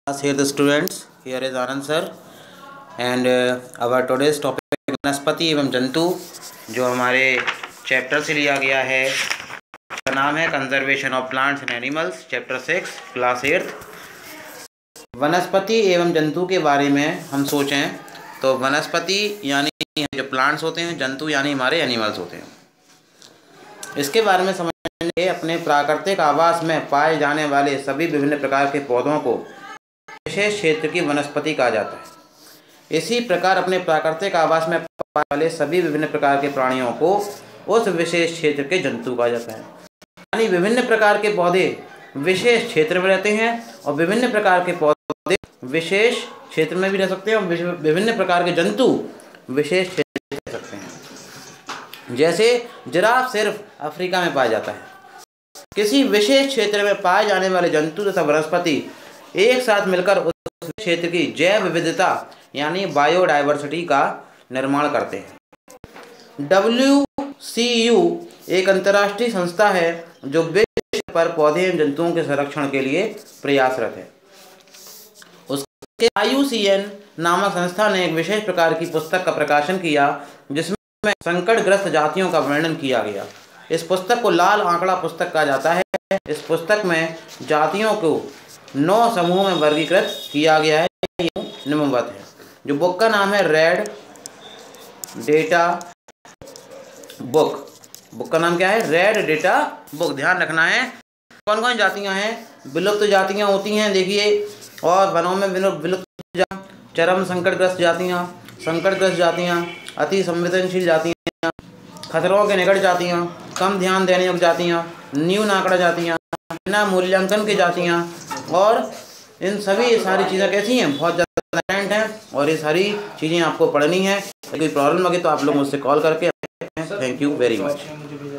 Here the students, here is Anand sir and our today's topic वनस्पति एवं जंतु जो हमारे चैप्टर से लिया गया है। इसका नाम है conservation of plants and animals, chapter 6, class 8। वनस्पति एवं जंतु के बारे में हम सोचें तो वनस्पति यानी जो प्लांट्स होते हैं, जंतु यानी हमारे एनिमल्स होते हैं। इसके बारे में समझने अपने प्राकृतिक आवास में पाए जाने वाले सभी विभिन्न प्रकार के पौधों को विशेष क्षेत्र की वनस्पति कहा जाता है। इसी प्रकार अपने प्राकृतिक आवास में पाए वाले सभी विभिन्न प्रकार के प्राणियों को उस विशेष क्षेत्र के जंतु कहा जाता है। यानी विभिन्न प्रकार के पौधे विशेष क्षेत्र में रहते हैं और विभिन्न प्रकार के पौधे विशेष क्षेत्र में भी रह सकते हैं और विभिन्न प्रकार के जंतु विशेष क्षेत्र में रह सकते हैं। जैसे जिराफ सिर्फ अफ्रीका में पाया जाता है। किसी विशेष क्षेत्र में पाए जाने वाले जंतु तथा वनस्पति एक साथ मिलकर उस क्षेत्र की जैव विविधता यानी बायोडाइवर्सिटी का निर्माण करते हैं। WCU एक अंतर्राष्ट्रीय संस्था है जो विश्व पर पौधे एवं जंतुओं के संरक्षण के लिए प्रयासरत है। उसके IUCN नामक संस्था ने एक विशेष प्रकार की पुस्तक का प्रकाशन किया जिसमें संकटग्रस्त जातियों का वर्णन किया गया। इस पुस्तक को लाल आंकड़ा पुस्तक कहा जाता है। इस पुस्तक में जातियों को 9 समूहों में वर्गीकृत किया गया है। निम्नवत है। जो बुक का नाम है रेड डेटा बुक। बुक का नाम क्या है? Red data book. ध्यान रखना है कौन कौन जातियां हैं। विलुप्त जातियां होती हैं, देखिए, और वनों में विलुप्त, चरम संकटग्रस्त जातियां, संकटग्रस्त जातियां, अति संवेदनशील जातियां, खतरों के निकट जातियां, कम ध्यान देने योग्य जातियां, न्यून आंकड़ा जातियां, बिना मूल्यांकन की जातियां, और इन सभी सारी चीज़ें कैसी हैं? बहुत ज़्यादा इंपॉर्टेंट हैं और ये सारी चीज़ें आपको पढ़नी है। कोई प्रॉब्लम लगे तो आप लोग मुझसे कॉल करके। Thank you very much.